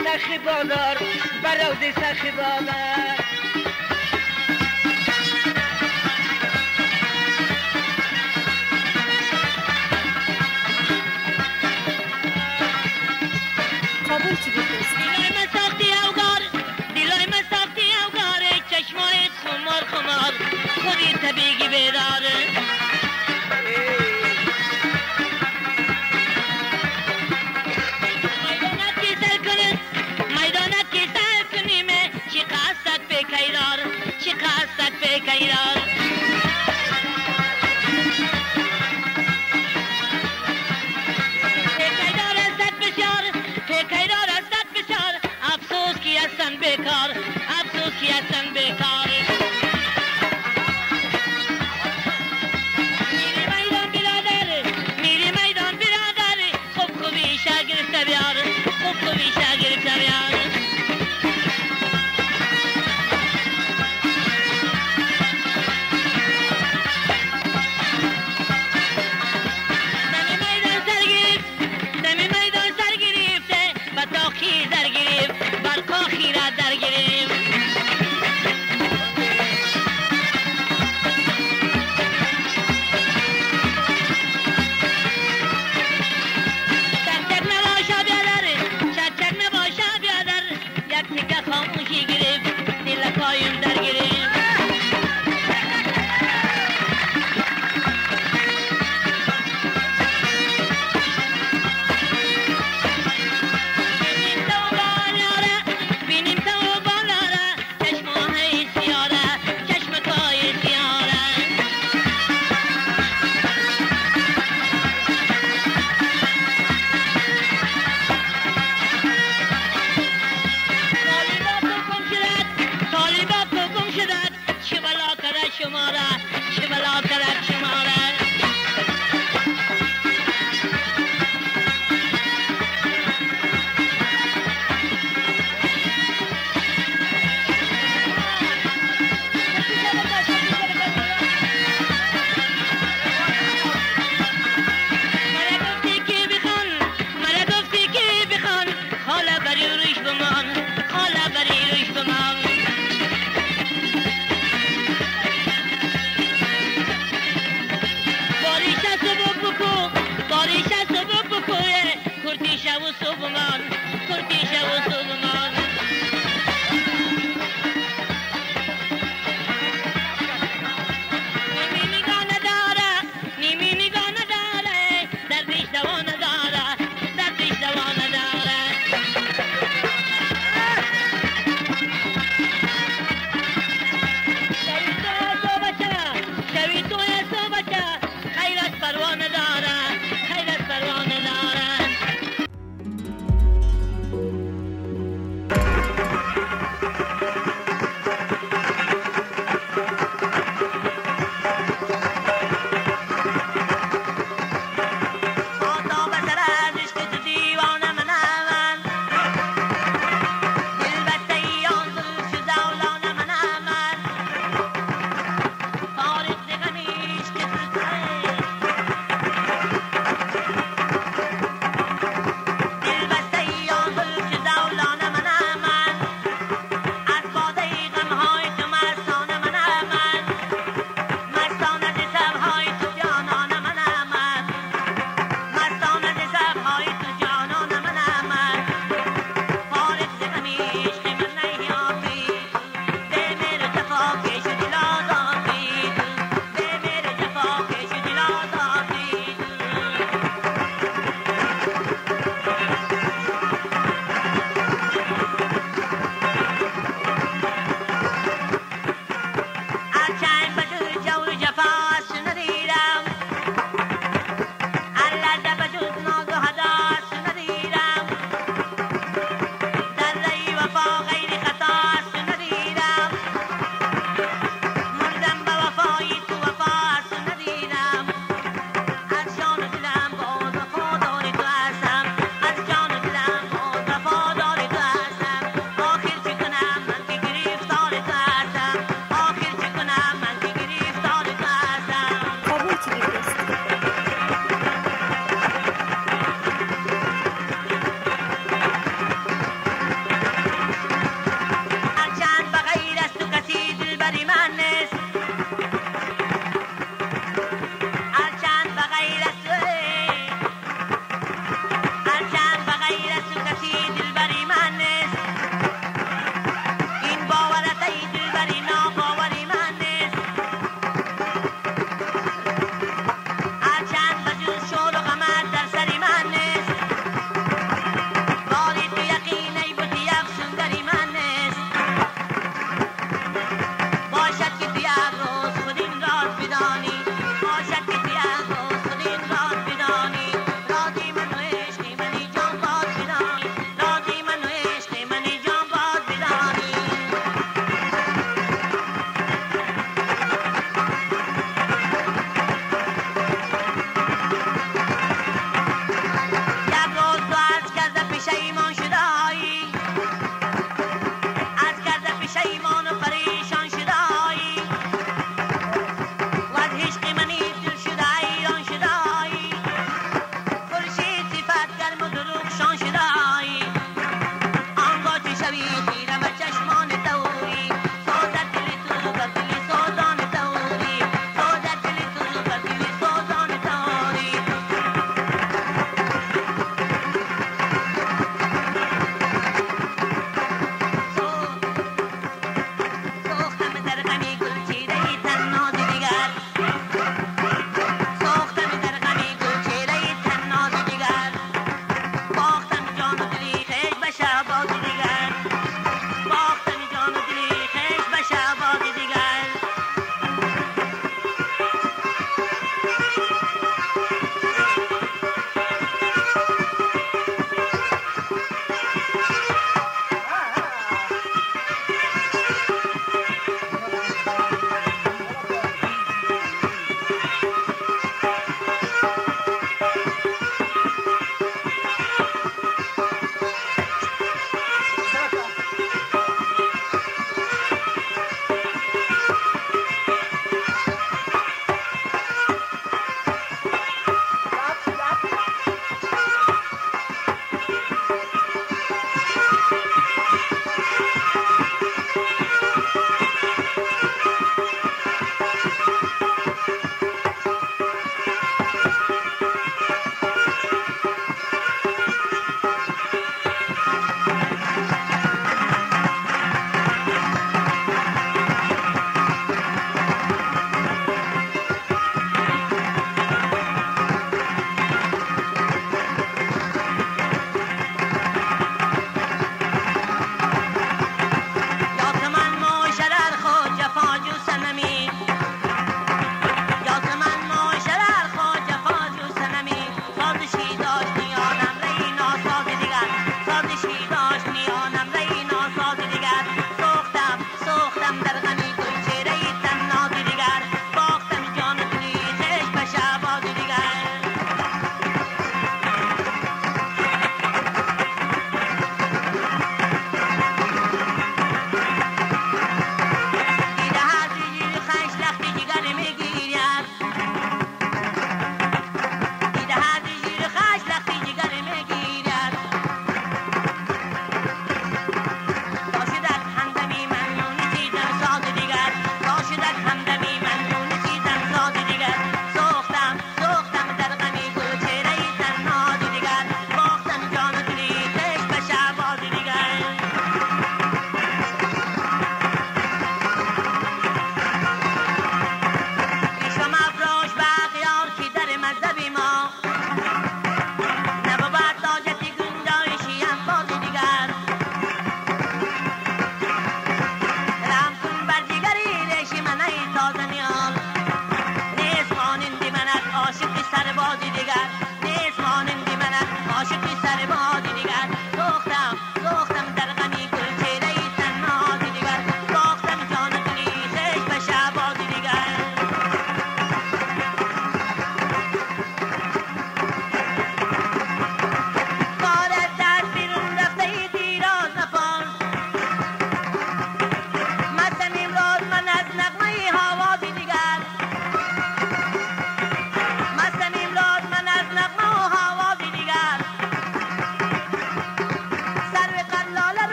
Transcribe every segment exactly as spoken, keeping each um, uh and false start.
سخی بادار برود سخی بادار کابل چی بفرست؟ دیلای من ساختی اوگار دیلای من ساختی اوگار چشمای خمار خمار خودی طبیعی بیداره میدانت کی سر کنه میدانت کی سر کنیمه چی قصد به کیرار چی قصد به کیرار بیکار افسوس کی هستن بیکار میری میدان برادر میری میدان برادر خوب خوبی شاگرد بیار خوب خوبی شاگرد بیار دمی میدان سر گرفت دمی میدان سر گرفته و تاخیر در گرفت برقا خیرت در گرفت چک چک نباشا بیادر چک چک نباشا بیادر یک تکه خاموشی گرفت دل پایم در گرفت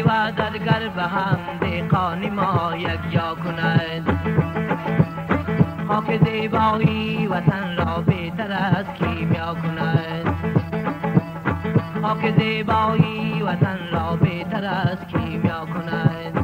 وحدتگر به هم دهقان ما یک جا کند. خاک زیبایی وطن را بهتر از کیمیا کند. خاک زیبایی وطن را بهتر از کیمیا کند.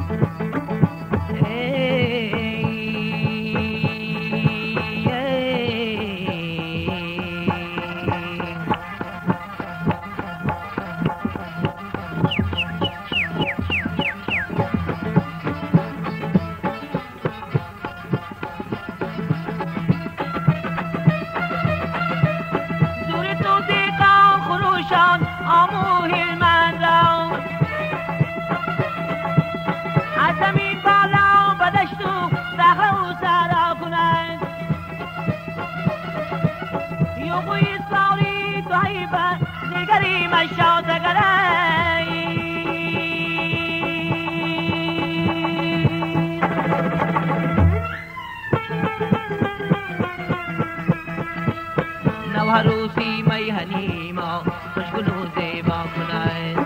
نوروزی میهنی ما خوشگل و زیبا کنند.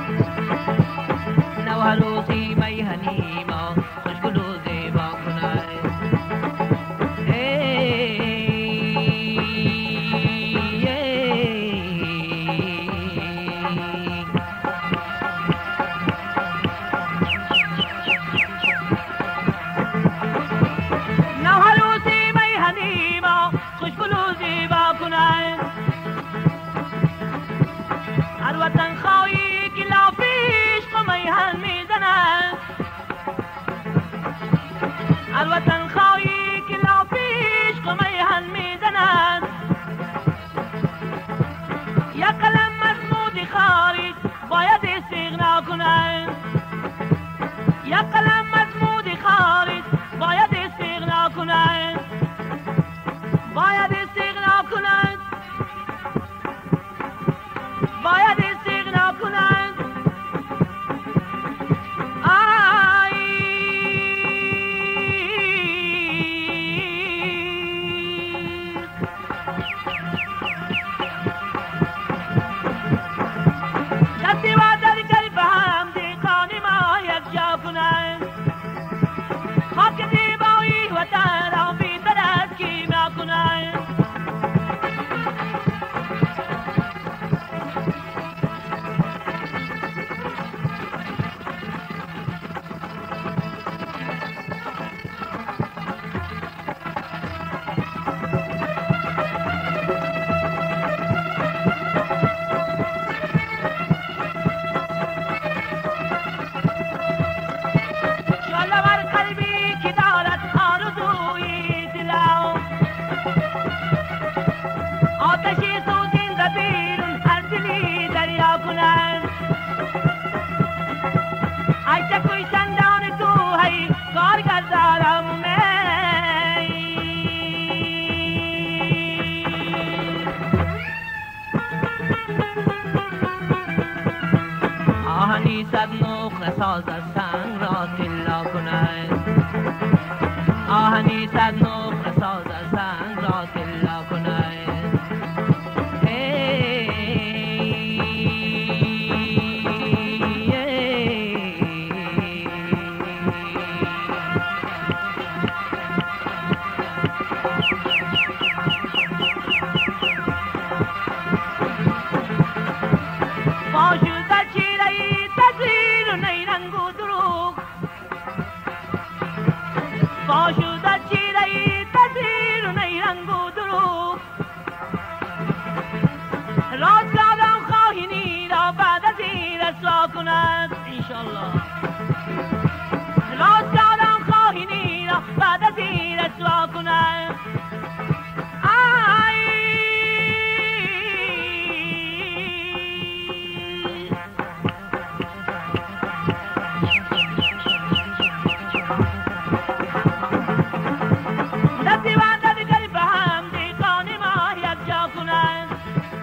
نوروزی میهنی ما خوشگل و زیبا کنند. الوطن خواهی که لا پیش قمیهن میزنند. یک قلم مضمود خارج باید استغنا کنند. یک قلم مضمود خارج باید استغنا کنند. باید استغنا کنند. باید استغنا کنند. آهنی صد نقره ساز از سنگ را طلا کند. آهنی صد نقره ساز از سنگ را طلا کند.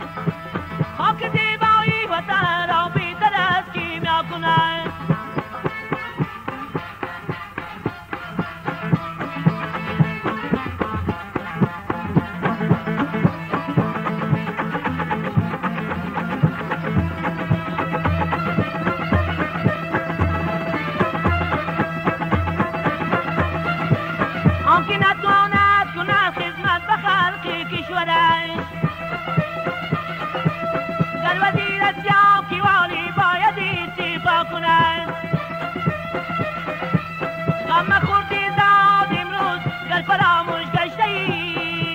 خاک زیبایی وطن را بی ترس کیمیا کنند. کنند غم خوردی داد امروز گر فراموش گشته ای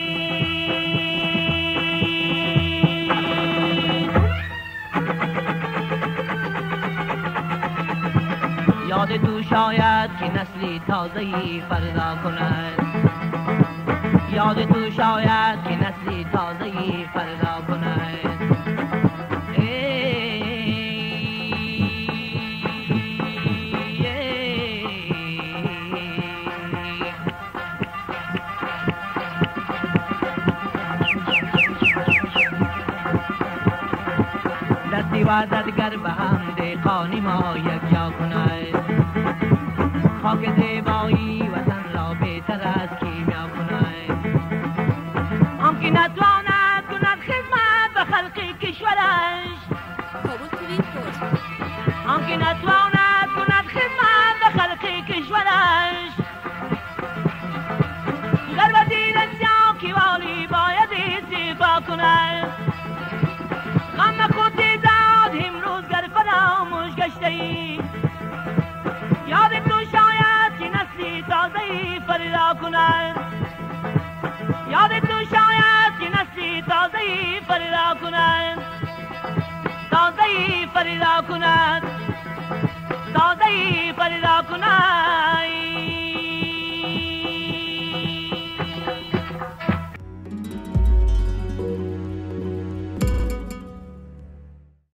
یاد تو شاید که نسلی تازه‌ای فردا کند یاد تو شاید که نسلی تازه‌ای فردا کند دستی وعدتگر به هم دهقانی ما یک جا کند خاک زیبایی وطن را بهتر از کیمیا کند آن که نتواند کند خدمت به خلق کشورش کابل تیوی پور آن که نتواند کند خدمت به خلق کشورش در وزیر سیاکی والی باید استعفا کند غم خود داد امروز گر فراموش گشته ای یاد تو شاید که نسلی تازه‌ای فردا کند یاد تو شاید که نسلی تازه‌ای فردا کند تازه‌ای فردا کند تازه‌ای فردا